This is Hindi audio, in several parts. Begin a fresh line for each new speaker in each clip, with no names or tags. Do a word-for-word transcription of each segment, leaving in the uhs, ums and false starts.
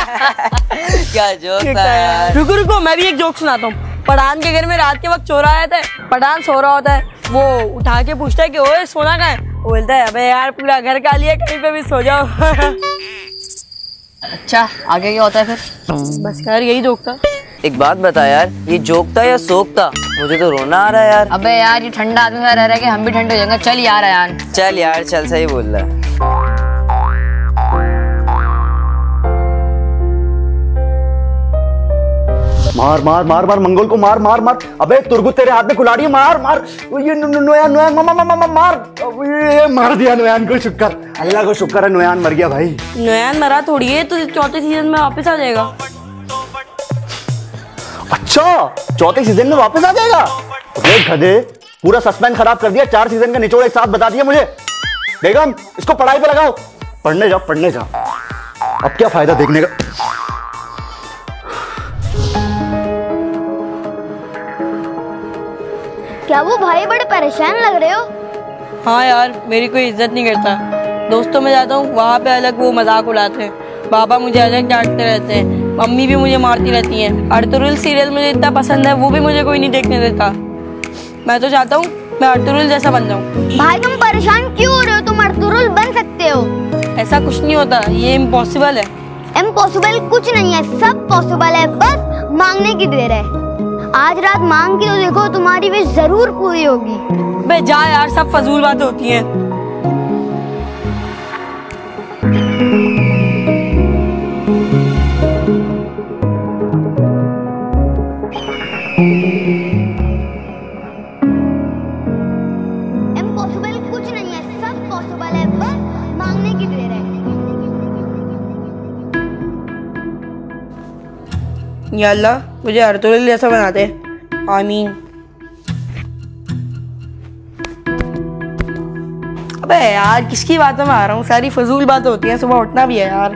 क्या जोक था यार।
रुको रुको, मैं भी एक जोक सुनाता हूँ। पठान के घर में रात के वक्त चोर आया था। पठान सो रहा होता है, वो उठा के पूछता है कि ओए सोना कहाँ है? वो बोलता है अबे यार पूरा घर का लिया, कहीं पे भी सो जाओ।
अच्छा आगे क्या होता है फिर?
बस यार यही जोक था।
एक बात बता यार, ये जोक था या शोक था? मुझे तो रोना आ रहा है यार।
अबे यार ये ठंडा आदमी रह रहा है कि हम भी ठंडे हो जाएंगे। चल यार यार
चल यार चल, सही बोल रहा है।
मार मार मार मार मंगोल को मार मार मार। अबे तुरगुत तेरे हाथ में कुल्हाड़ी है, मार मार। ये नोयान नोयान मामा मामा मार। ये मार दिया नोयान को, शुक्र अल्लाह को शुक्र है नोयान मर गया भाई।
नोयान मरा थोड़ी है, तो चौथे सीजन में वापस आ जाएगा।
अच्छा चौथे सीजन में वापस आ जाएगा? अबे गधे, पूरा सस्पेंस खराब कर दिया। चार सीजन का निचोड़ एक साथ बता दिया मुझे। बेगम इसको पढ़ाई पे लगाओ। पढ़ने जाओ पढ़ने जाओ, अब क्या फायदा देखने का।
क्या वो भाई बड़े परेशान लग रहे हो?
हाँ यार, मेरी कोई इज्जत नहीं करता। दोस्तों में जाता हूँ, वहाँ पे अलग वो मजाक उड़ाते हैं। पापा मुझे अलग डांटते रहते हैं, मम्मी भी मुझे मारती रहती हैं। अर्तुगरुल सीरियल मुझे इतना पसंद है, वो भी मुझे कोई नहीं देखने देता। मैं तो चाहता हूँ मैं अर्तुगरुल जैसा बन जाऊँ।
भाई तुम परेशान क्यों हो रहे हो? तुम अर्तुगरुल बन सकते हो।
ऐसा कुछ नहीं होता, ये इम्पॉसिबल है।
इम्पॉसिबल कुछ नहीं है, सब पॉसिबल है, बस मांगने की देर है। आज रात मांग के तो देखो, तुम्हारी विश जरूर पूरी होगी।
बे जा यार, सब फजूल बातें होती हैं।
इम्पॉसिबल कुछ नहीं है, सब पॉसिबल है, बस मांगने की देर है।
या अल्लाह मुझे अर्तुगरुल जैसा बना दे, आमीन। अबे यार किसकी बातों में आ रहा हूँ, सारी फजूल बातें होती हैं। सुबह उठना भी है यार।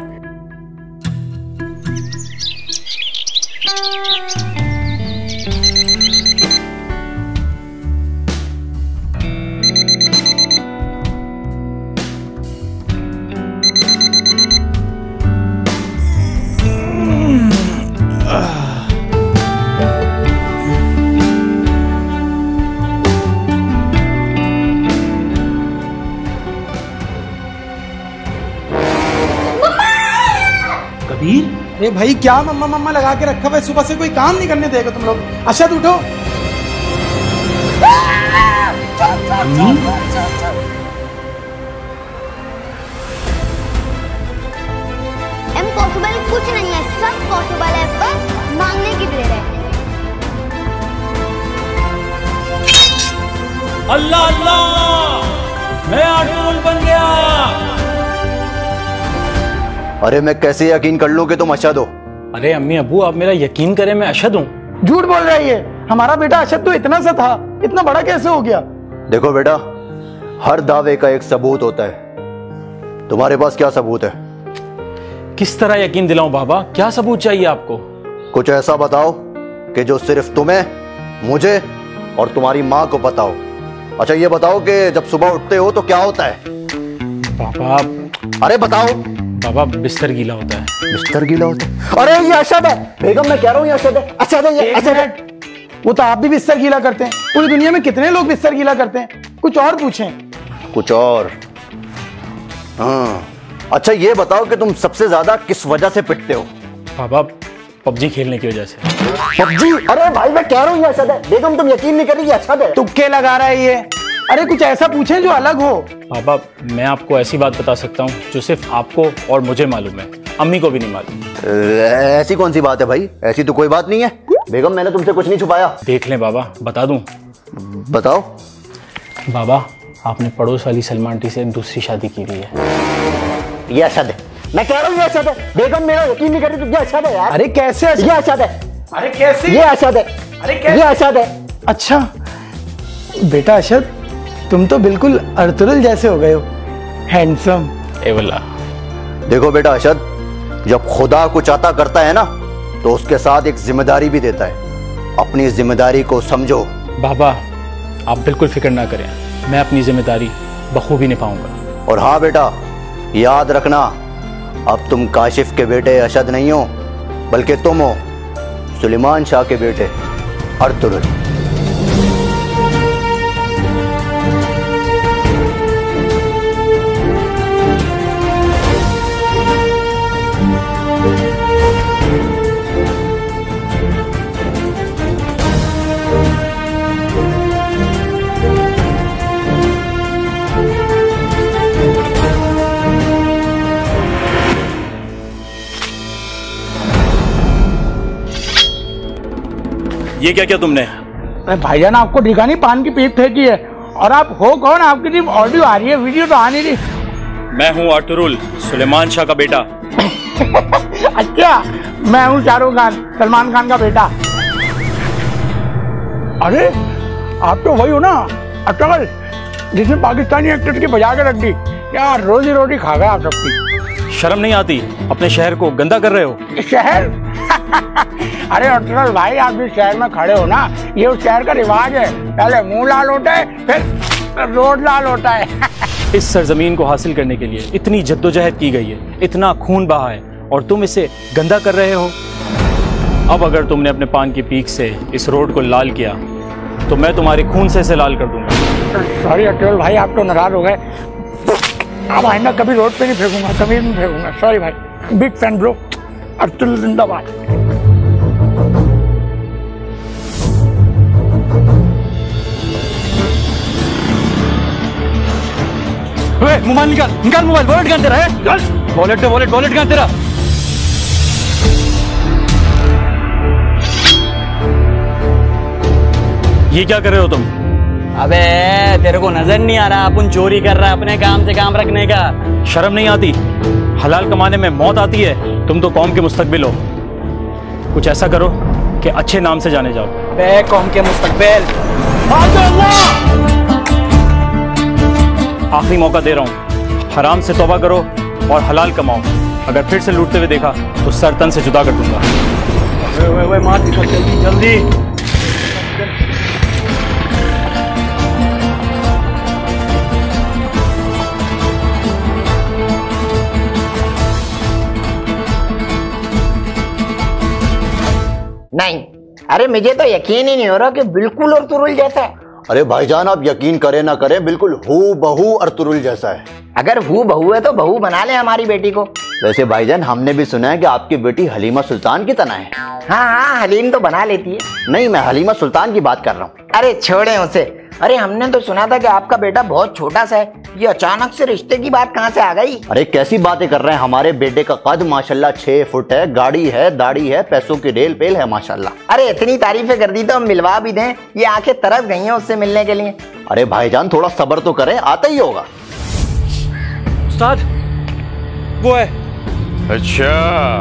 अरे भाई क्या मम्मा मम्मा लगा के रखा हुआ है? सुबह से कोई काम नहीं करने देगा तुम लोग। अशद उठो।
इम्पॉसिबल कुछ नहीं है, सब पॉसिबल है, बस मांगने की देर है।
अल्लाह अल्लाह, मैं अर्तुगरुल बन गया।
अरे मैं कैसे यकीन कर लूं कि तुम अशद हो?
अरे अम्मी अबू आप मेरा यकीन करें, मैं अशद हूँ।
झूठ बोल रहा है ये। हमारा बेटा अशद तो इतना सा था, इतना बड़ा कैसे हो गया?
देखो बेटा, हर दावे का एक सबूत होता है। तुम्हारे पास क्या सबूत है?
किस तरह यकीन दिलाऊं बाबा, क्या सबूत चाहिए आपको?
कुछ ऐसा बताओ कि जो सिर्फ तुम्हें, मुझे और तुम्हारी माँ को पता हो। अच्छा ये बताओ कि जब सुबह उठते हो तो क्या होता है?
बाबा
अरे बताओ।
बाबा बिस्तर गीला होता है।
बिस्तर गीला होता है? अरे ये अशद है। बेगम मैं कह रहा हूँ ये अशद है, अशद है, ये अशद है।
वो तो आप भी बिस्तर गीला करते हैं। पूरी दुनिया में कितने लोग बिस्तर गीला करते हैं? कुछ और पूछें।
कुछ और? हाँ अच्छा ये बताओ कि तुम सबसे ज्यादा किस वजह से पिटते हो?
बाबा पबजी खेलने की वजह से।
पबजी? अरे भाई मैं कह रहा हूँ ये अशद है। बेगम तुम यकीन नहीं कर रही, ये अशद है।
तुक्के लगा रहा है ये। अरे कुछ ऐसा पूछें जो अलग हो।
बाबा मैं आपको ऐसी बात बता सकता हूँ जो सिर्फ आपको और मुझे मालूम है, अम्मी को भी नहीं मालूम।
ऐसी कौन सी बात है भाई? ऐसी तो कोई बात नहीं है बेगम, मैंने तुमसे कुछ नहीं छुपाया।
देख लें बाबा, बता दूं?
बताओ।
बाबा आपने पड़ोस वाली सलमान आंटी से दूसरी शादी की हुई है।
ये अशद है, मैं कह रहा हूँ ये अशद है। बेगम मेरा यकीन नहीं कर रही, तो ये अशद है यार।
अरे कैसे?
ये अशद है।
अरे कैसे?
ये अशद है।
अरे कैसे?
ये अशद है।
अच्छा बेटा अशद, तुम तो बिल्कुल अर्तुगरुल जैसे हो गए हो, हैंडसम।
ए वल्ला।
देखो बेटा अशद, जब खुदा कुछ अता करता है ना तो उसके साथ एक जिम्मेदारी भी देता है। अपनी जिम्मेदारी को समझो।
बाबा आप बिल्कुल फिक्र ना करें, मैं अपनी जिम्मेदारी बखूबी निभाऊंगा।
और हाँ बेटा याद रखना, अब तुम काशिफ के बेटे अशद नहीं हो, बल्कि तुम हो सुलेमान शाह के बेटे अर्तुरुल।
ये क्या क्या तुमने?
भाईजान आपको दिखा नहीं, पान की पीप फेंकी है। और आप हो कौन? आपकी सिर्फ ऑडियो आ रही है, वीडियो तो आ नहीं रही।
मैं हूँ अर्तुरुल, सुलेमान शाह का बेटा।
अच्छा, मैं हूँ शाहरुख खान, सलमान खान का बेटा। अरे आप तो वही हो ना अटल, जिसने पाकिस्तानी एक्टर्स की बजा के रख दी। यार रोजी रोटी खा गए आप सबकी।
शर्म नहीं आती? अपने शहर को गंदा कर रहे हो।
शहर? अरे अटल भाई, आप जिस शहर में खड़े हो ना, ये उस शहर का रिवाज है। पहले मुंह लाल होता है, फिर रोड लाल होता है।
इस सरजमीन को हासिल करने के लिए इतनी जद्दोजहद की गई है, इतना खून बहा है, और तुम इसे गंदा कर रहे हो। अब अगर तुमने अपने पान की पीक से इस रोड को लाल किया तो मैं तुम्हारे खून से इसे लाल कर दूंगा।
सॉरी अटल भाई, आप तो नाराज हो गए। अब आइंदा कभी रोड पे नहीं फेंकूंगा, कभी नहीं फेंकूंगा। सॉरी भाई, बिग फैन ब्रो। अटल जिंदाबाद।
मोबाइल निकाल, निकाल मोबाइल। वॉलेट कहाँ तेरा है? वॉलेट दे, वॉलेट वॉलेट कहाँ तेरा? ये क्या कर रहे हो तुम?
अबे तेरे को नजर नहीं आ रहा अपन चोरी कर रहा है, अपने काम से काम रखने का।
शर्म नहीं आती? हलाल कमाने में मौत आती है। तुम तो कौम के मुस्तकबिल हो, कुछ ऐसा करो कि अच्छे नाम से जाने जाओ।
बे कौम के मुस्तकबिल।
आखिरी मौका दे रहा हूँ, हराम से तौबा करो और हलाल कमाओ। अगर फिर से लूटते हुए देखा तो सर तन से जुदा कर दूंगा।
वे वे वे मार निकल, जल्दी जल्दी।
नहीं, अरे मुझे तो यकीन ही नहीं हो रहा कि बिल्कुल अर्तुरुल जैसा है।
अरे भाईजान, आप यकीन करें ना करें, बिल्कुल हू बहू अर्तुरुल जैसा है।
अगर हू बहू है तो बहू बना ले हमारी बेटी को।
वैसे भाईजान, हमने भी सुना है कि आपकी बेटी हलीमा सुल्तान की तना है।
हाँ हाँ, हलीम तो बना लेती है।
नहीं, मैं हलीमा सुल्तान की बात कर रहा हूँ।
अरे छोड़े उसे। अरे हमने तो सुना था कि आपका बेटा बहुत छोटा सा है, ये अचानक से रिश्ते की बात कहाँ से आ गई?
अरे कैसी बातें कर रहे हैं, हमारे बेटे का कद माशाल्लाह छह फुट है, गाड़ी है, दाढ़ी है, पैसों की रेल पेल है माशाल्लाह।
अरे इतनी तारीफें कर दी तो हम मिलवा भी दें, ये आंखें तरस गई हैं उससे मिलने के लिए।
अरे भाईजान, थोड़ा सब्र तो करें, आता ही होगा।
उस्ताद, वो है।
अच्छा,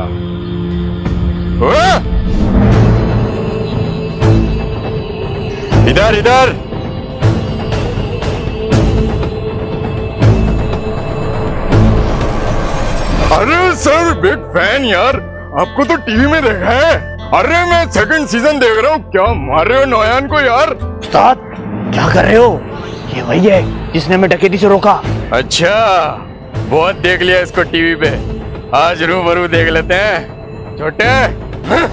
इधर इधर। अरे सर, बिग फैन यार, आपको तो टीवी में देखा है। अरे मैं सेकंड सीजन देख रहा हूँ। क्या मार रहे हो नौयान को यार?
उस्ताद क्या कर रहे हो? ये वही है जिसने हमें डकैती से रोका।
अच्छा, बहुत देख लिया इसको टीवी पे, आज रूबरू देख लेते हैं छोटे। हाँ?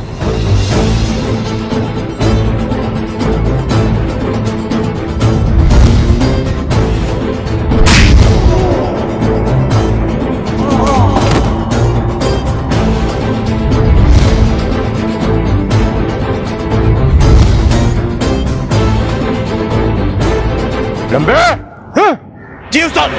लंबे? हाँ?
जी उस्ताद।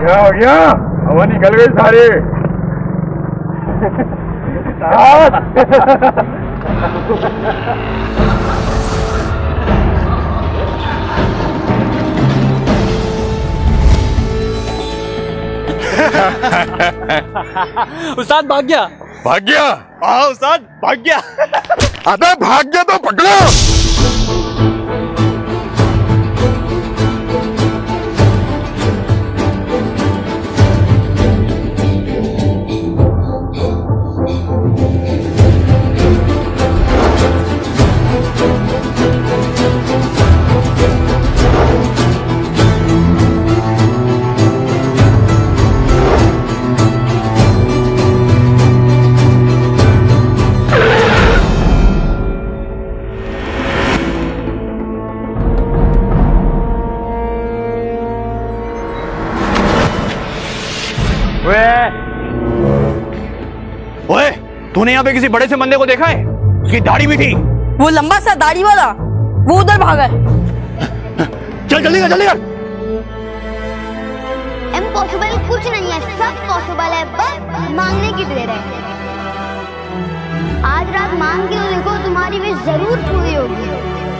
क्या हो गया? हवा निकल गई सारी।
उस्ताद भाग गया।
भाग गया?
हाँ उस्ताद भाग गया।
अबे भाग गया तो पकड़ो।
ओए, तूने यहाँ पे किसी बड़े से बंदे को देखा है? उसकी दाढ़ी भी थी।
वो लंबा सा दाढ़ी वाला, वो उधर भागा है।
चल जल्दी कर, जल्दी कर।
इम्पॉसिबल कुछ नहीं है, सब पॉसिबल है, बस मांगने की देर है। आज रात मांग के तो देखो, तुम्हारी विश जरूर पूरी होगी।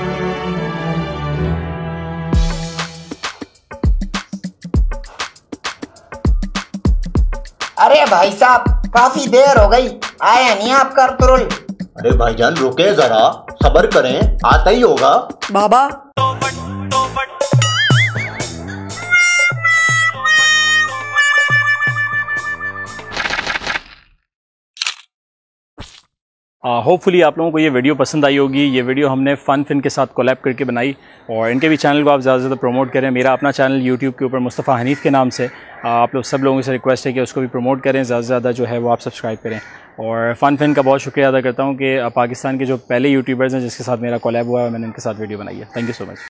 अरे भाई साहब, काफी देर हो गई, आया नहीं आपका अर्तुरुल।
अरे भाईजान रुके जरा, सब्र करें, आता ही होगा।
बाबा
होपफुली आप लोगों को ये वीडियो पसंद आई होगी। ये वीडियो हमने फ़न फिन के साथ कोलैब करके बनाई और इनके भी चैनल को आप ज़्यादा से ज़्यादा प्रमोट करें। मेरा अपना चैनल यूट्यूब के ऊपर मुस्तफ़ा हनीफ़ के नाम से, आप लोग सब लोगों से रिक्वेस्ट है कि उसको भी प्रमोट करें, ज़्यादा से ज़्यादा जो है वो आप सब्सक्राइब करें। और फ़न फिन का बहुत शुक्रिया अदा करता हूँ कि पाकिस्तान के जो पहले यूट्यूबर्स हैं जिसके साथ मेरा कोलैब हुआ है, मैंने इनके साथ वीडियो बनाई है। Thank you so much.